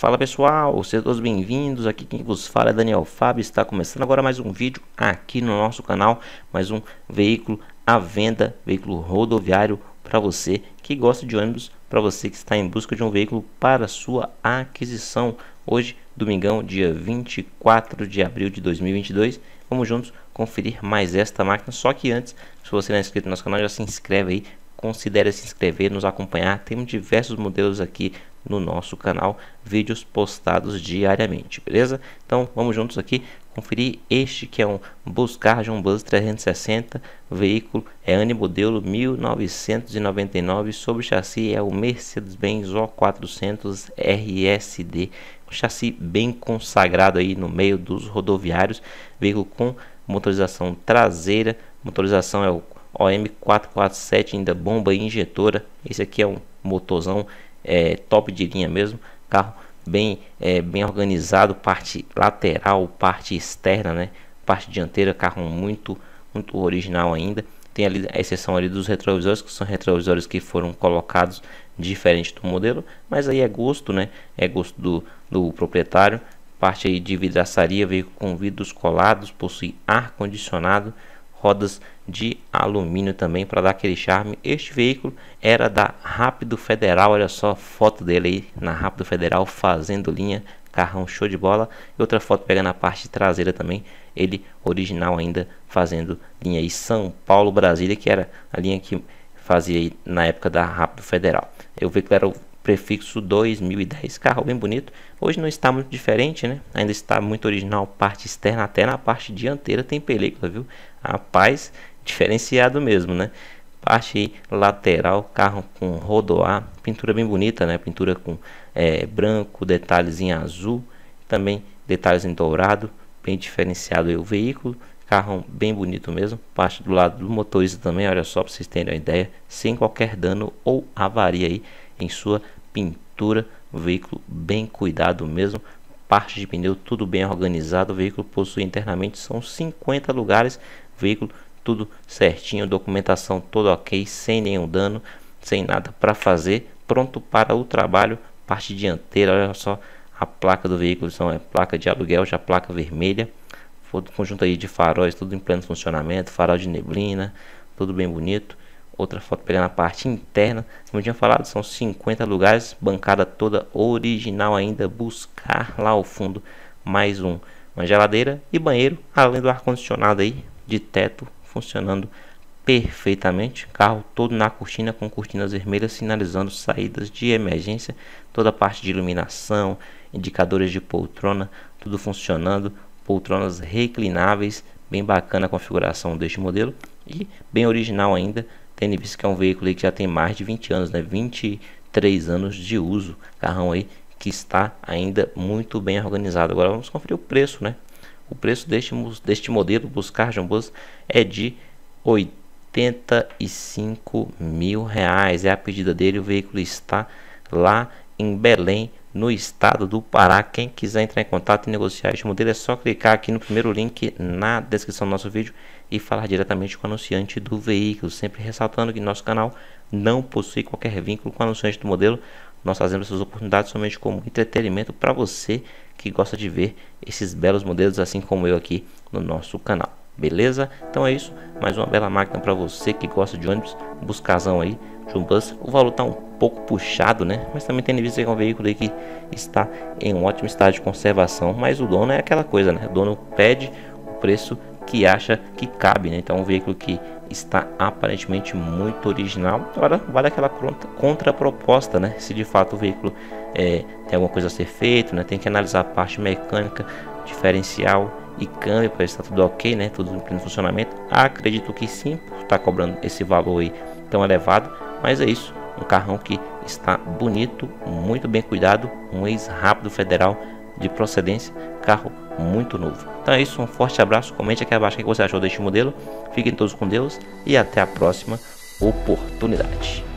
Fala pessoal, sejam todos bem-vindos. Aqui quem vos fala é Daniel Fábio. Está começando agora mais um vídeo aqui no nosso canal. Mais um veículo à venda, veículo rodoviário para você que gosta de ônibus, para você que está em busca de um veículo para sua aquisição. Hoje, domingão, dia 24 de abril de 2022. Vamos juntos conferir mais esta máquina. Só que antes, se você não é inscrito no nosso canal, já se inscreve aí. Considere se inscrever, nos acompanhar. Temos diversos modelos aqui no nosso canal, vídeos postados diariamente, beleza? Então vamos juntos aqui conferir este que é um Buscar Bus 360, veículo é ano e modelo 1999, sob chassi é o Mercedes-Benz O400 RSD, um chassi bem consagrado aí no meio dos rodoviários, veículo com motorização traseira, motorização é o OM447, ainda bomba injetora. Esse aqui é um motorzão top de linha mesmo, carro bem organizado, parte lateral, parte externa, né, parte dianteira, carro muito original ainda. Tem ali a exceção ali dos retrovisores, que são retrovisores que foram colocados diferente do modelo, mas aí é gosto, né, é gosto do proprietário. Parte aí de vidraçaria, veículo com vidros colados, possui ar condicionado, rodas de alumínio também para dar aquele charme. Este veículo era da Rápido Federal, olha só a foto dele aí na Rápido Federal fazendo linha, carrão show de bola. E outra foto pegando a parte traseira também, ele original ainda fazendo linha aí São Paulo Brasília, que era a linha que fazia aí na época da Rápido Federal. Eu vi que era o prefixo 2010, carro bem bonito. Hoje não está muito diferente, né? Ainda está muito original, parte externa, até na parte dianteira tem película, viu? Rapaz, diferenciado mesmo, né? Parte lateral, carro com rodoar, pintura bem bonita, né? Pintura com branco, detalhes em azul, também detalhes em dourado, bem diferenciado aí o veículo. Carro bem bonito mesmo, parte do lado do motorista também, olha só para vocês terem uma ideia, sem qualquer dano ou avaria aí em sua pintura. Veículo bem cuidado mesmo, parte de pneu tudo bem organizado. O veículo possui internamente são 50 lugares, veículo tudo certinho, documentação toda ok, sem nenhum dano, sem nada para fazer, pronto para o trabalho. Parte dianteira, olha só a placa do veículo, são placa de aluguel, já placa vermelha, conjunto aí de faróis, tudo em pleno funcionamento, farol de neblina, tudo bem bonito. Outra foto pegando a parte interna, como eu tinha falado, são 50 lugares, bancada toda original ainda. Buscar lá ao fundo mais uma geladeira e banheiro, além do ar condicionado aí de teto funcionando perfeitamente. Carro todo na cortina, com cortinas vermelhas sinalizando saídas de emergência, toda a parte de iluminação, indicadores de poltrona, tudo funcionando, poltronas reclináveis, bem bacana a configuração deste modelo e bem original ainda. Tendo visto que é um veículo aí que já tem mais de 20 anos, né? 23 anos de uso. Carrão aí que está ainda muito bem organizado. Agora vamos conferir o preço, né? O preço deste modelo Buscar Bus é de R$85 mil. É a pedida dele. O veículo está lá em Belém, no estado do Pará. Quem quiser entrar em contato e negociar este modelo é só clicar aqui no primeiro link na descrição do nosso vídeo e falar diretamente com o anunciante do veículo, sempre ressaltando que nosso canal não possui qualquer vínculo com o anunciante do modelo. Nós fazemos essas oportunidades somente como entretenimento para você que gosta de ver esses belos modelos, assim como eu aqui no nosso canal. Beleza? Então é isso, mais uma bela máquina para você que gosta de ônibus, Buscazão aí, Bus. O valor está um pouco puxado, né? Mas também tem visto que é um veículo aí que está em um ótimo estado de conservação, mas o dono é aquela coisa, né? O dono pede o preço que acha que cabe, né? Então é um veículo que está aparentemente muito original. Agora vale aquela contraproposta, né? Se de fato o veículo tem alguma coisa a ser feito, né? Tem que analisar a parte mecânica, diferencial e câmbio para estar tudo ok, né? Tudo em pleno funcionamento. Acredito que sim, está cobrando esse valor aí tão elevado, mas é isso, um carrão que está bonito, muito bem cuidado, um ex-Rápido Federal de procedência, carro muito novo. Então é isso, um forte abraço, comente aqui abaixo o que você achou deste modelo, fiquem todos com Deus e até a próxima oportunidade.